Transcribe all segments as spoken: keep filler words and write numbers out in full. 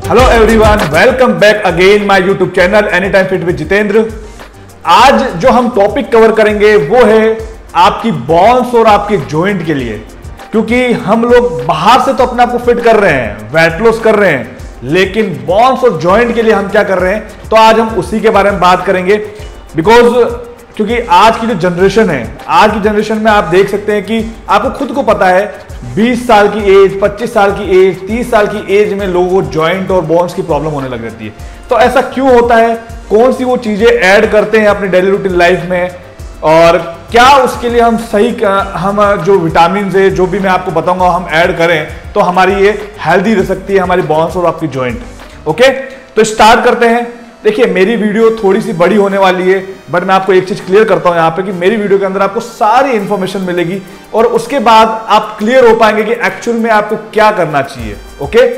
Hello everyone, welcome back again my YouTube channel any time fit with Jitendra. आज जो हम topic cover करेंगे वो है आपकी बोन्स और आपके जॉइंट के लिए, क्योंकि हम लोग बाहर से तो अपने आप को फिट कर रहे हैं, वेट लॉस कर रहे हैं, लेकिन बोन्स और जॉइंट के लिए हम क्या कर रहे हैं, तो आज हम उसी के बारे में बात करेंगे। बिकॉज क्योंकि आज की जो जनरेशन है, आज की जनरेशन में आप देख सकते हैं कि आपको खुद को पता है बीस साल की एज, पच्चीस साल की एज, तीस साल की एज में लोगों को जॉइंट और बोन्स की प्रॉब्लम होने लग जाती है। तो ऐसा क्यों होता है, कौन सी वो चीजें ऐड करते हैं अपनी डेली रूटीन लाइफ में, और क्या उसके लिए हम सही हम जो विटामिन है, जो भी मैं आपको बताऊंगा, हम ऐड करें तो हमारी ये हेल्दी रह सकती है, हमारी बोन्स और आपकी जॉइंट। ओके, तो स्टार्ट करते हैं। देखिए, मेरी वीडियो थोड़ी सी बड़ी होने वाली है, बट मैं आपको एक चीज क्लियर करता हूं यहां पे कि मेरी वीडियो के अंदर आपको सारी इंफॉर्मेशन मिलेगी और उसके बाद आप क्लियर हो पाएंगे कि एक्चुअल में आपको क्या करना चाहिए। ओके,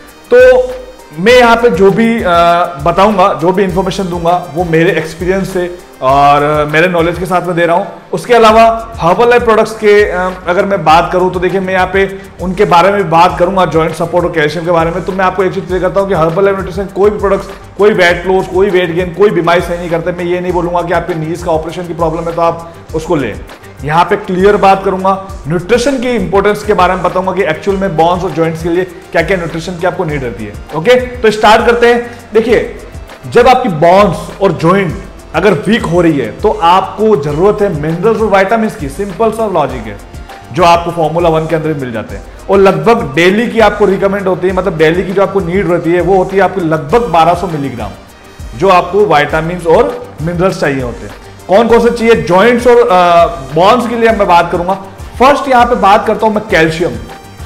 तो मैं यहां पे जो भी बताऊंगा, जो भी इंफॉर्मेशन दूंगा, वो मेरे एक्सपीरियंस से और मेरे नॉलेज के साथ में दे रहा हूं। उसके अलावा हर्बल लाइफ प्रोडक्ट्स के अगर मैं बात करूं तो देखिए, मैं यहाँ पे उनके बारे में बात करूंगा, जॉइंट सपोर्ट और कैल्शियम के बारे में। तो मैं आपको एक चीज क्लियर करता हूं कि हर्बल लाइफ न्यूट्रिशन कोई भी प्रोडक्ट्स, कोई वेट लॉस, कोई वेट गेन, कोई बीमारी सही नहीं करते। मैं ये नहीं बोलूंगा कि आपके नीज का ऑपरेशन की प्रॉब्लम है तो आप उसको लें। यहाँ पे क्लियर बात करूंगा, न्यूट्रिशन की इंपॉर्टेंस के बारे में बताऊंगा कि एक्चुअल में बोन्स और जॉइंट्स के लिए क्या क्या न्यूट्रिशन की आपको नीड रहती है। ओके, तो स्टार्ट करते हैं। देखिए, जब आपकी बोन्स और जॉइंट अगर वीक हो रही है तो आपको जरूरत है मिनरल्स और विटामिन की। सिंपल सा लॉजिक है, जो आपको फॉर्मूला वन के अंदर मिल जाते हैं और लगभग डेली की आपको रिकमेंड होती है, मतलब डेली की जो आपको नीड रहती है वो होती है आपकी लगभग बारह सौ मिलीग्राम, जो आपको विटामिन और मिनरल्स चाहिए होते हैं। कौन कौन से चाहिए जॉइंट्स और बोन्स के लिए मैं बात करूंगा। फर्स्ट यहां पे बात करता हूं मैं कैल्शियम।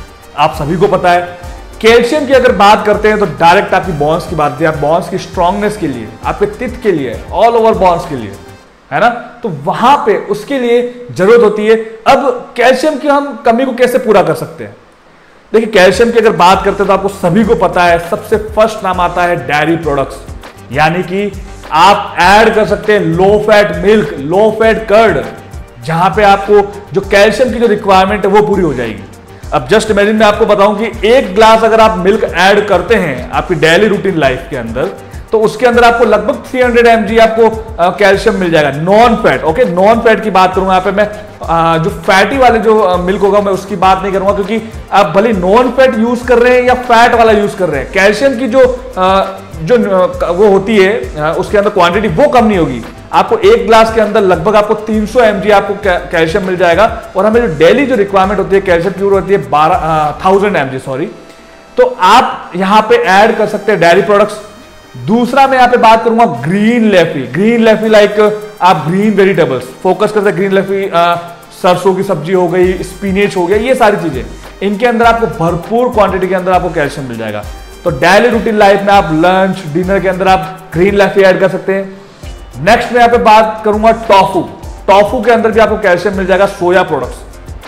आप सभी को पता है कैल्शियम की अगर बात करते हैं तो डायरेक्ट आपकी बोन्स की बात है, आप बोन्स की स्ट्रांगनेस के लिए, आपके तिथ के लिए, ऑल ओवर बोन्स के लिए, है ना। तो वहां पे उसके लिए जरूरत होती है। अब कैल्शियम की हम कमी को कैसे पूरा कर सकते हैं। देखिए, कैल्शियम की अगर बात करते हैं तो आपको सभी को पता है सबसे फर्स्ट नाम आता है डेयरी प्रोडक्ट्स, यानी कि आप ऐड कर सकते हैं low fat milk, low fat curd, जहां पे आपको जो कैल्शियम की जो रिक्वायरमेंट है वो पूरी हो जाएगी। अब जस्ट इमेजिन मैं आपको बताऊं कि एक ग्लास अगर आप मिल्क ऐड करते हैं आपकी डेली रूटीन लाइफ के अंदर, तो उसके अंदर आपको लगभग तीन सौ एम जी आपको कैल्शियम मिल जाएगा, non fat. Okay, non fat की बात करूंगा यहाँ पे मैं, आ, जो फैटी वाले जो मिल्क होगा मैं उसकी बात नहीं करूंगा, क्योंकि आप भले नॉन फैट यूज कर रहे हैं या फैट वाला यूज कर रहे हैं, कैल्शियम की जो आ, जो वो होती है उसके अंदर क्वांटिटी वो कम नहीं होगी। आपको एक ग्लास के अंदर लगभग आपको तीन सौ एम जी आपको कैल्शियम मिल जाएगा, और हमें जो डेली जो रिक्वायरमेंट होती है कैल्शियम की होती है बारह थाउजेंड एम जी सॉरी। तो आप यहां पे ऐड कर सकते हैं डेयरी प्रोडक्ट्स। दूसरा मैं यहां पे बात करूंगा green leafy. Green leafy like आप ग्रीन वेजिटेबल्स फोकस करते हैं, ग्रीन लेफी सरसों की सब्जी हो गई, स्पिनेच हो गया, ये सारी चीजें, इनके अंदर आपको भरपूर क्वांटिटी के अंदर आपको कैल्शियम मिल जाएगा। तो डेली रूटीन लाइफ में आप लंच डिनर के अंदर आप ग्रीन लेफी ऐड कर सकते हैं। नेक्स्ट मैं यहां पे बात करूंगा टोफू। टोफू के अंदर भी आपको कैल्शियम मिल जाएगा, सोया प्रोडक्ट्स।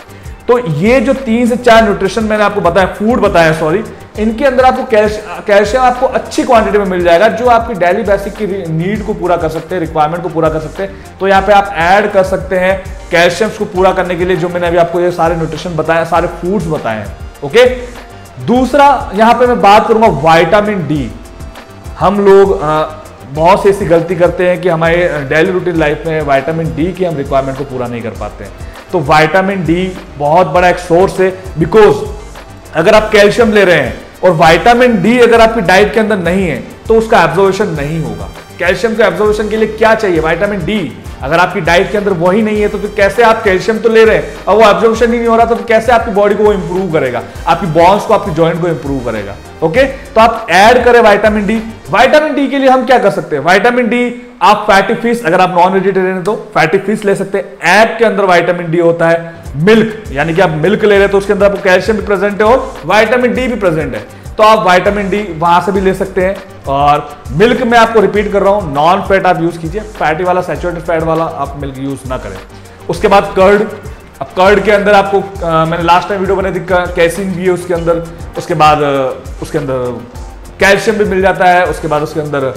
तो ये जो तीन से चार न्यूट्रिशन मैंने आपको बताया, फूड बताया सॉरी, इनके अंदर आपको कैल्शियम आपको अच्छी क्वांटिटी में मिल जाएगा, जो आपकी डेली बेसिक की नीड को पूरा कर सकते हैं, रिक्वायरमेंट को पूरा कर सकते हैं। तो यहाँ पे आप ऐड कर सकते हैं कैल्शियम को पूरा करने के लिए, जो मैंने अभी आपको ये सारे न्यूट्रिशन बताए, सारे फूड्स बताए हैं। ओके, दूसरा यहां पे मैं बात करूंगा विटामिन डी। हम लोग आ, बहुत सी ऐसी गलती करते हैं कि हमारे डेली रूटीन लाइफ में विटामिन डी की हम रिक्वायरमेंट को पूरा नहीं कर पाते हैं। तो विटामिन डी बहुत बड़ा एक सोर्स है, बिकॉज अगर आप कैल्शियम ले रहे हैं और विटामिन डी अगर आपकी डाइट के अंदर नहीं है तो उसका एब्जॉर्प्शन नहीं होगा। कैल्शियम के एब्जॉर्प्शन के लिए क्या चाहिए, विटामिन डी। अगर आपकी डाइट के अंदर वही नहीं है तो फिर कैसे आप कैल्शियम तो ले रहे हैं और वो एब्जॉर्प्शन ही नहीं हो रहा, तो फिर कैसे आपकी बॉडी को वो इंप्रूव करेगा, आपकी बोन्स को, आपकी जॉइंट को इंप्रूव करेगा। ओके, तो आप ऐड करें विटामिन डी। विटामिन डी के लिए हम क्या कर सकते हैं, विटामिन डी आप फैटी फिश, अगर आप नॉन वेजिटेरियन है तो फैटी फिश ले सकते हैं। एग के अंदर विटामिन डी होता है। मिल्क, यानी कि आप मिल्क ले रहे हैं तो उसके अंदर आपको कैल्शियम भी प्रेजेंट है और विटामिन डी भी प्रेजेंट है, तो आप विटामिन डी वहां से भी ले सकते हैं। और मिल्क में आपको रिपीट कर रहा हूं, नॉन फैट आप यूज कीजिए, फैटी वाला, सैचुरेटेड फैट वाला आप मिल्क यूज ना करें। उसके बाद कर्ड। अब कर्ड के अंदर आपको आ, मैंने लास्ट टाइम वीडियो बनाई थी, कैसीन भी है उसके अंदर, उसके बाद उसके अंदर कैल्शियम भी मिल जाता है, उसके बाद उसके अंदर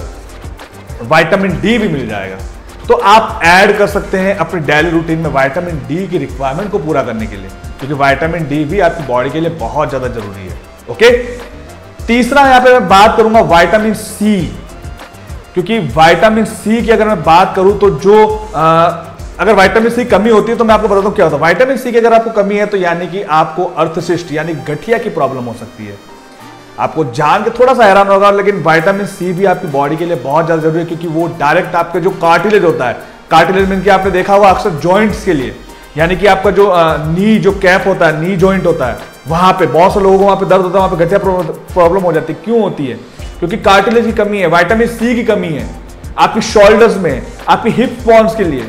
विटामिन डी भी मिल जाएगा। तो आप ऐड कर सकते हैं अपने डेली रूटीन में विटामिन डी की रिक्वायरमेंट को पूरा करने के लिए, क्योंकि विटामिन डी भी आपकी बॉडी के लिए बहुत ज्यादा जरूरी है। ओके, तीसरा यहां पे मैं बात करूंगा विटामिन सी, क्योंकि विटामिन सी की अगर मैं बात करूं तो जो आ, अगर विटामिन सी कमी होती है तो मैं आपको बताता हूं क्या होता है। विटामिन सी की अगर आपको कमी है तो यानी कि आपको अर्थसिस्ट यानी गठिया की प्रॉब्लम हो सकती है। आपको जान के थोड़ा सा हैरान होगा, लेकिन विटामिन सी भी आपकी बॉडी के लिए बहुत ज्यादा जरूरी है, क्योंकि वो डायरेक्ट आपके जो कार्टिलेज होता है, कार्टिलेज में आपने देखा होगा अक्सर जॉइंट्स के लिए, यानी कि आपका जो आ, नी जो कैप होता है, नी जॉइंट होता है, वहां पे बहुत से लोगों को वहां पे दर्द होता है, वहां पे गठिया प्रॉब्लम हो जाती है। क्यों होती है? क्योंकि कार्टिलेज की कमी है, विटामिन सी की कमी है आपकी शोल्डर्स में, आपकी हिप बोन्स के लिए,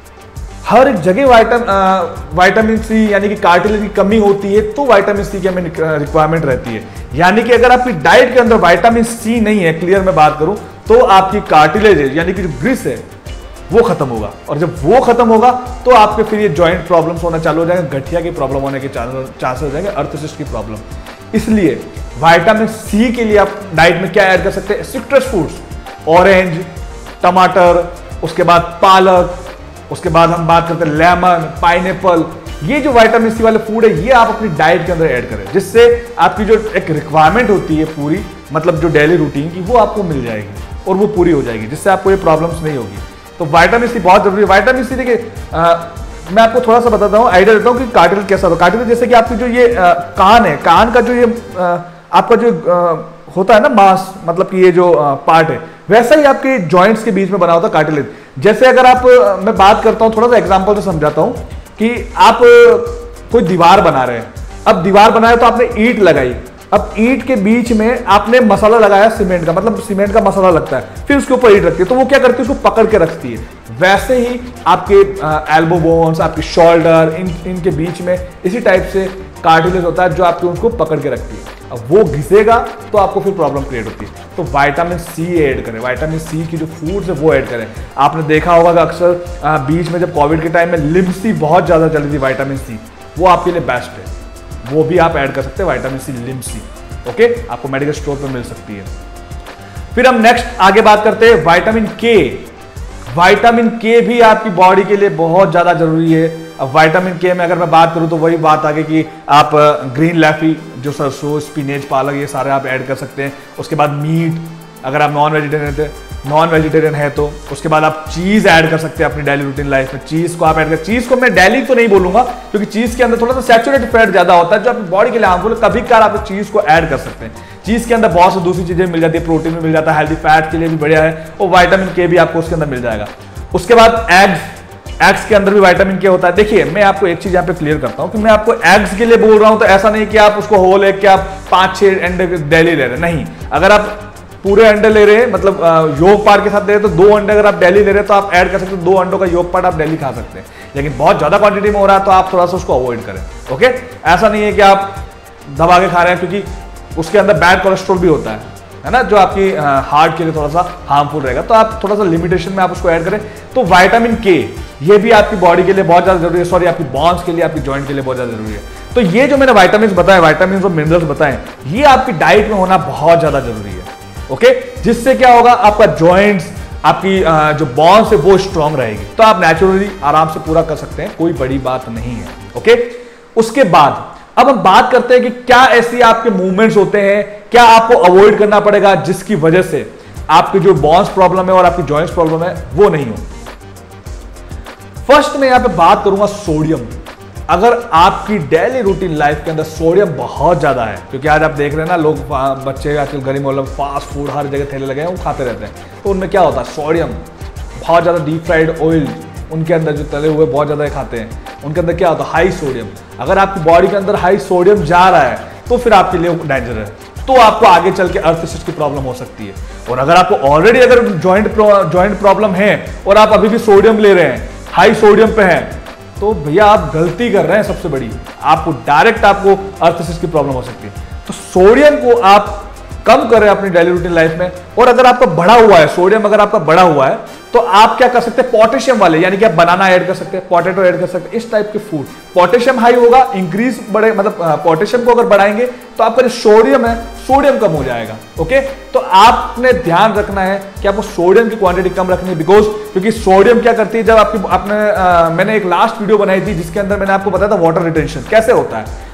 हर एक जगह विटामिन विटामिन सी यानी कि कार्टिलेज की कमी होती है, तो विटामिन सी की हमें रिक्वायरमेंट रहती है। यानी कि अगर आपकी डाइट के अंदर विटामिन सी नहीं है, क्लियर मैं बात करूं, तो आपकी कार्टिलेज यानी कि जो ग्रिस है वो खत्म होगा, और जब वो खत्म होगा तो आपके फिर ये जॉइंट प्रॉब्लम्स होना चालू हो जाएंगे, गठिया की प्रॉब्लम होने के चांसेस हो जाएंगे, अर्थसिस्ट की प्रॉब्लम। इसलिए विटामिन सी के लिए आप डाइट में क्या ऐड कर सकते हैं? सिट्रस फ्रूट्स, ऑरेंज, टमाटर, उसके बाद पालक, उसके बाद हम बात करते हैं लेमन, पाइनएप्पल। ये जो विटामिन सी वाले फूड है ये आप अपनी डाइट के अंदर ऐड करें, जिससे आपकी जो एक रिक्वायरमेंट होती है पूरी, मतलब जो डेली रूटीन की, वो आपको मिल जाएगी और वो पूरी हो जाएगी, जिससे आपको ये प्रॉब्लम्स नहीं होगी। तो विटामिन सी बहुत जरूरी है। विटामिन सी देखिए, मैं आपको थोड़ा सा बताता हूँ, आइडिया देता हूँ कि कार्टिलेज कैसा होता है। कार्टिलेज जैसे कि आपकी जो ये आ, कान है, कान का जो ये आ, आपका जो आ, होता है ना मांस, मतलब कि ये जो पार्ट है, वैसा ही आपके जॉइंट्स के बीच में बना होता है कार्टिलेज। जैसे अगर आप, मैं बात करता हूं, थोड़ा सा एग्जांपल से समझाता हूं कि आप कोई दीवार बना रहे हैं। अब दीवार बनाया तो आपने ईंट लगाई, अब ईंट के बीच में आपने मसाला लगाया सीमेंट का, मतलब सीमेंट का मसाला लगता है, फिर उसके ऊपर ईंट रखती है, तो वो क्या करती है? उसको पकड़ के रखती है। वैसे ही आपके एल्बो बोन्स, आपके शोल्डर, इन इनके बीच में इसी टाइप से कार्टिलेज होता है जो आपके उनको पकड़ के रखती है। अब वो घिसेगा तो आपको फिर प्रॉब्लम क्रिएट होती है। तो विटामिन सी ऐड करें, विटामिन सी की जो फूड्स है वो ऐड करें। आपने देखा होगा कि अक्सर बीच में जब कोविड के टाइम में लिम्सी बहुत ज्यादा चली थी, विटामिन सी, वो आपके लिए बेस्ट है, वो भी आप ऐड कर सकते हैं, विटामिन सी लिम्सी। ओके, आपको मेडिकल स्टोर पर मिल सकती है। फिर हम नेक्स्ट आगे बात करते हैं विटामिन के। विटामिन के भी आपकी बॉडी के लिए बहुत ज्यादा जरूरी है। अब विटामिन के में अगर मैं बात करूं तो वही बात आ गई कि आप ग्रीन लैफी, जो सरसों, स्पिनेच, पालक, ये सारे आप ऐड कर सकते हैं। उसके बाद मीट, अगर आप नॉन वेजिटेरियन थे नॉन वेजिटेरियन है तो उसके बाद आप चीज ऐड कर सकते हैं अपनी डेली रूटीन लाइफ में। चीज को आप ऐड कर, चीज को मैं डेली तो नहीं बोलूंगा, क्योंकि चीज के अंदर थोड़ा सा सैचुरेटेड फैट ज्यादा होता है जो आपकी बॉडी के लिए हार्मफुल है। कभी कभार आप चीज को ऐड कर सकते हैं। चीज के अंदर बहुत सी दूसरी चीजें मिल जाती है, प्रोटीन भी मिल जाता है, हेल्दी फैट के लिए भी बढ़िया है, और विटामिन के भी आपको उसके अंदर मिल जाएगा। उसके बाद एग्स, एग्स के अंदर भी विटामिन के होता है। देखिए, मैं आपको एक चीज यहाँ पे क्लियर करता हूँ कि मैं आपको एग्स के लिए बोल रहा हूँ तो ऐसा नहीं कि आप उसको होल एग के आप पांच छह अंडे डेली ले रहे हैं, नहीं। अगर आप पूरे अंडे ले रहे हैं, मतलब योग पार्ट के साथ ले रहे हैं, तो दो अंडे अगर आप डेली ले रहे हैं तो आप ऐड कर सकते हैं, दो अंडों का योग पार्ट आप डेली खा सकते हैं। लेकिन बहुत ज्यादा क्वांटिटी में हो रहा है तो आप थोड़ा सा उसको अवॉइड करें। ओके, ऐसा नहीं है कि आप दबा के खा रहे हैं, क्योंकि उसके अंदर बैड कोलेस्ट्रॉल भी होता है है ना, जो आपकी हार्ट के लिए थोड़ा सा हार्मफुल रहेगा। तो आप थोड़ा सा लिमिटेशन में आप उसको ऐड करें। तो विटामिन के ये भी आपकी बॉडी के लिए बहुत ज्यादा जरूरी है, सॉरी आपकी बोन्स के लिए, आपकी जॉइंट के लिए बहुत ज्यादा जरूरी है। तो ये जो मैंने विटामिन बताए, विटामिन और मिनरल्स बताए, ये आपकी डाइट में होना बहुत ज्यादा जरूरी है। ओके, जिससे क्या होगा, आपका जॉइंट्स, आपकी जो बोन्स है वो स्ट्रांग रहेगी, तो आप नेचुरली आराम से पूरा कर सकते हैं, कोई बड़ी बात नहीं है। ओके, उसके बाद अब हम बात करते हैं कि क्या ऐसी आपके मूवमेंट्स होते हैं, क्या आपको अवॉइड करना पड़ेगा जिसकी वजह से आपकी जो बोन्स प्रॉब्लम है और आपकी जॉइंट्स प्रॉब्लम है वो नहीं हो। फर्स्ट में यहां पे बात करूंगा सोडियम। अगर आपकी डेली रूटीन लाइफ के अंदर सोडियम बहुत ज्यादा है, क्योंकि आज आप देख रहे हैं ना, लोग बच्चे आजकल गली मोहल्ले में फास्ट फूड हर जगह ठेले लगे हैं, वो खाते रहते हैं, तो उनमें क्या होता है, सोडियम बहुत ज्यादा, डीप फ्राइड ऑयल उनके अंदर जो तले हुए बहुत ज्यादा खाते हैं, उनके अंदर क्या होता है, हाई सोडियम। अगर आपकी बॉडी के अंदर हाई सोडियम जा रहा है तो फिर आपके लिए डेंजर है, तो आपको आगे चल के अर्थसिस्ट की प्रॉब्लम हो सकती है। और अगर आपको ऑलरेडी अगर जॉइंट जॉइंट प्रॉब्लम है और आप अभी भी सोडियम ले रहे हैं, हाई सोडियम पे हैं, तो भैया आप गलती कर रहे हैं सबसे बड़ी, आपको डायरेक्ट आपको अर्थसिस्ट की प्रॉब्लम हो सकती है। तो सोडियम को आप कम करें अपनी डेली रूटीन लाइफ में। और अगर आपका बढ़ा हुआ है सोडियम, अगर आपका बढ़ा हुआ है तो आप क्या कर सकते हैं, पोटेशियम वाले, यानी कि आप बनाना ऐड कर सकते हैं, पोटैटो ऐड कर सकते हैं, इस टाइप के फूड। पोटेशियम हाई होगा, इंक्रीज बढ़े, मतलब पोटेशियम को अगर बढ़ाएंगे तो आपका जो सोडियम है, सोडियम कम हो जाएगा। ओके, तो आपने ध्यान रखना है कि आपको सोडियम की क्वांटिटी कम रखनी है, बिकॉज क्योंकि सोडियम क्या करती है, जब आपकी आपने आ, मैंने एक लास्ट वीडियो बनाई थी जिसके अंदर मैंने आपको बताया था वाटर रिटेंशन कैसे होता है।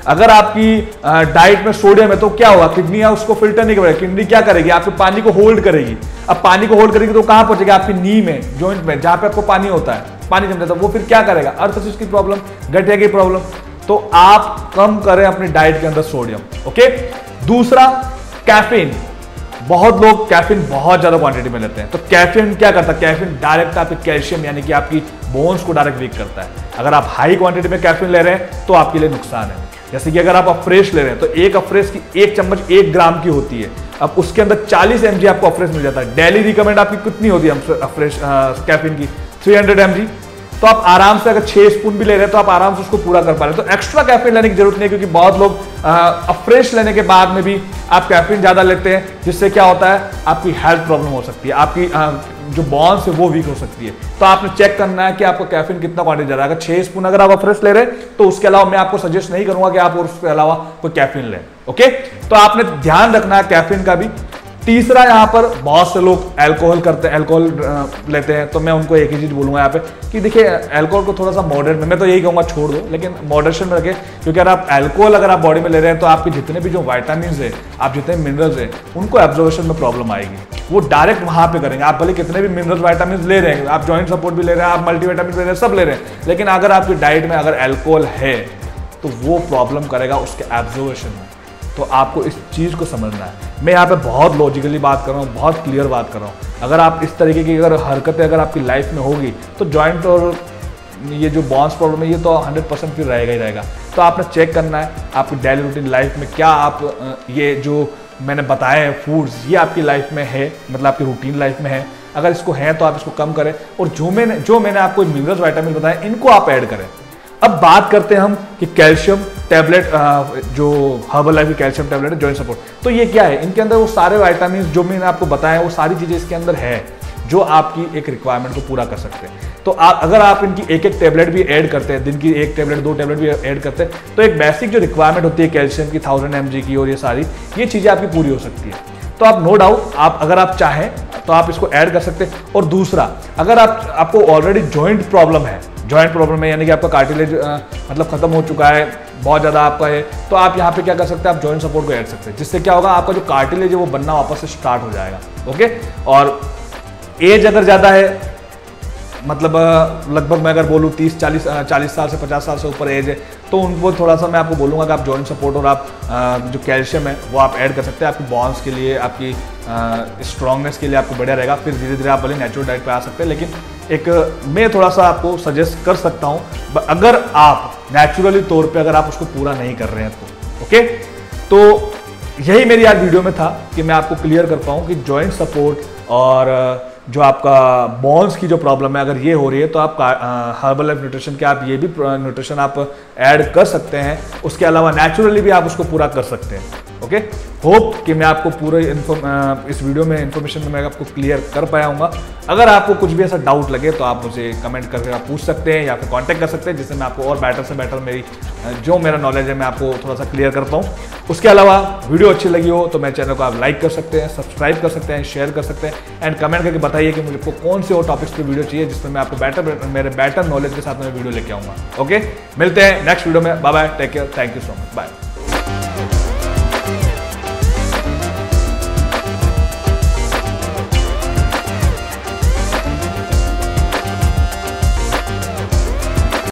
अगर आपकी डाइट में सोडियम है तो क्या होगा, किडनी उसको फिल्टर नहीं करेगी, किडनी क्या करेगी, आपके पानी को होल्ड करेगी। अब पानी को होल्ड करेगी तो कहां पहुंचेगा, आपकी नी में, जॉइंट में, जहां पे आपको पानी होता है, पानी जम जाता है, वो फिर क्या करेगा, अर्थसिस की प्रॉब्लम, गठिया की प्रॉब्लम। तो आप कम करें अपनी डाइट के अंदर सोडियम। ओके, दूसरा कैफीन। बहुत लोग कैफीन बहुत ज्यादा क्वांटिटी में लेते हैं। तो कैफीन क्या करता है, कैफीन डायरेक्ट आपके कैल्शियम यानी कि आपकी बोन्स को डायरेक्ट वीक करता है। अगर आप हाई क्वांटिटी में कैफीन ले रहे हैं तो आपके लिए नुकसान है। जैसे कि अगर आप अफ्रेश ले रहे हैं तो एक अफ्रेश की एक चम्मच एक ग्राम की होती है, अब उसके अंदर चालीस एमजी आपको अफ्रेश मिल जाता है। डेली रिकमेंड आपकी कितनी होती है अफ्रेश कैफीन की, तीन सौ एमजी। तो आप आराम से अगर छह स्पून भी ले रहे हैं तो आप आराम से उसको पूरा कर पा रहे हैं। तो एक्स्ट्रा कैफीन लेने की जरूरत नहीं है, क्योंकि बहुत लोग अफ्रेश लेने के बाद में भी आप कैफीन ज्यादा लेते हैं, जिससे क्या होता है, आपकी हेल्थ प्रॉब्लम हो सकती है, आपकी आ, जो बॉन्स है वो वीक हो सकती है। तो आपने चेक करना है कि आपको कैफीन कितना क्वांटिटी जा रहा है। अगर छह स्पून अगर आप अफ्रेश ले रहे हैं तो उसके अलावा मैं आपको सजेस्ट नहीं करूंगा कि आप उसके अलावा कोई कैफीन लें। ओके, तो आपने ध्यान रखना है कैफीन का भी। तीसरा, यहां पर बहुत से लोग अल्कोहल करते हैं, अल्कोहल लेते हैं, तो मैं उनको एक ही चीज बोलूंगा यहाँ पे कि देखिए अल्कोहल को थोड़ा सा मॉडरेट में, मैं तो यही कहूंगा छोड़ दो, लेकिन मॉडरेशन में रखें। क्योंकि अगर आप अल्कोहल अगर आप बॉडी में ले रहे हैं तो आपके जितने भी जो वाइटामिन है, आप जितने मिनरल्स है, उनको एब्जॉर्प्शन में प्रॉब्लम आएगी। वो डायरेक्ट वहां पे करेंगे। आप भले कितने भी मिनरल्स वाइटामिन ले रहे हैं, आप जॉइंट सपोर्ट भी ले रहे हैं, आप मल्टीविटामिन ले रहे हैं, सब ले रहे हैं, लेकिन अगर आपकी डाइट में अगर अल्कोहल है तो वो प्रॉब्लम करेगा उसके एब्जॉर्प्शन में। तो आपको इस चीज को समझना है। मैं यहाँ पे बहुत लॉजिकली बात कर रहा हूँ, बहुत क्लियर बात कर रहा हूँ। अगर आप इस तरीके की अगर हरकतें अगर आपकी लाइफ में होगी तो जॉइंट और ये जो बॉन्स प्रॉब्लम है ये तो हंड्रेड परसेंट फिर रहेगा ही रहेगा। तो आपने चेक करना है आपकी डेली रूटीन लाइफ में क्या आप ये जो मैंने बताए हैं फूड्स, ये आपकी लाइफ में है, मतलब आपकी रूटीन लाइफ में है। अगर इसको है तो आप इसको कम करें, और जो मैंने जो मैंने आपको मिनरल्स वाइटामिन बताए इनको आप ऐड करें। अब बात करते हैं हम कि कैल्शियम टैबलेट, जो हर्बल लाइफ की कैल्शियम टैबलेट है जॉइंट सपोर्ट, तो ये क्या है, इनके अंदर वो सारे विटामिन जो मैंने आपको बताया वो सारी चीजें इसके अंदर है जो आपकी एक रिक्वायरमेंट को पूरा कर सकते हैं। तो आप अगर आप इनकी एक एक टैबलेट भी ऐड करते हैं, दिन की एक टैबलेट दो टैबलेट भी ऐड करते हैं, तो एक बेसिक जो रिक्वायरमेंट होती है कैल्शियम की थाउजेंड एम जी की, और ये सारी ये चीजें आपकी पूरी हो सकती है। तो आप नो डाउट आप अगर आप चाहें तो आप इसको ऐड कर सकते हैं। और दूसरा, अगर आप आपको ऑलरेडी जॉइंट प्रॉब्लम है, जॉइंट प्रॉब्लम है यानी कि आपका कार्टिलेज मतलब खत्म हो चुका है, बहुत ज़्यादा आपका है, तो आप यहाँ पे क्या कर सकते हैं, आप जॉइंट सपोर्ट को ऐड सकते हैं, जिससे क्या होगा, आपका जो कार्टिलेज है वो बनना वापस से स्टार्ट हो जाएगा। ओके, और एज अगर ज़्यादा है, मतलब लगभग मैं अगर बोलूँ तीस चालीस चालीस साल से पचास साल से ऊपर एज है, तो उनको थोड़ा सा मैं आपको बोलूँगा कि आप जॉइंट सपोर्ट और आप जो कैल्शियम है वो आप ऐड कर सकते हैं। आपकी बॉन्स के लिए, आपकी स्ट्रांगनेस के लिए आपको बढ़िया रहेगा। फिर धीरे धीरे आप भले नेचुरल डाइट पे आ सकते हैं, लेकिन एक मैं थोड़ा सा आपको सजेस्ट कर सकता हूँ अगर आप नेचुरली तौर पे अगर आप उसको पूरा नहीं कर रहे हैं तो। ओके, तो यही मेरी आज वीडियो में था कि मैं आपको क्लियर कर पाऊँ कि जॉइंट सपोर्ट और जो आपका बॉन्स की जो प्रॉब्लम है अगर ये हो रही है तो आप हर्बल लाइफ न्यूट्रिशन के आप ये भी न्यूट्रिशन आप ऐड कर सकते हैं। उसके अलावा नेचुरली भी आप उसको पूरा कर सकते हैं। ओके, होप कि मैं आपको पूरे इस वीडियो में इंफॉर्मेशन में मैं आपको क्लियर कर पाया हूँगा। अगर आपको कुछ भी ऐसा डाउट लगे तो आप मुझे कमेंट करके आप पूछ सकते हैं या फिर कांटेक्ट कर सकते हैं, जिससे मैं आपको और बेटर से बेटर मेरी जो मेरा नॉलेज है मैं आपको थोड़ा सा क्लियर कर पाऊँ। उसके अलावा वीडियो अच्छी लगी हो तो मेरे चैनल को आप लाइक कर सकते हैं, सब्सक्राइब कर सकते हैं, शेयर कर सकते हैं, एंड कमेंट करके बताइए कि मुझे को कौन से और टॉपिक्स पे वीडियो चाहिए जिसमें मैं आपको बेटर मेरे बेटर नॉलेज के साथ में वीडियो लेके आऊँगा। ओके, मिलते हैं नेक्स्ट वीडियो में। Bye bye, take care, thank you so much, bye.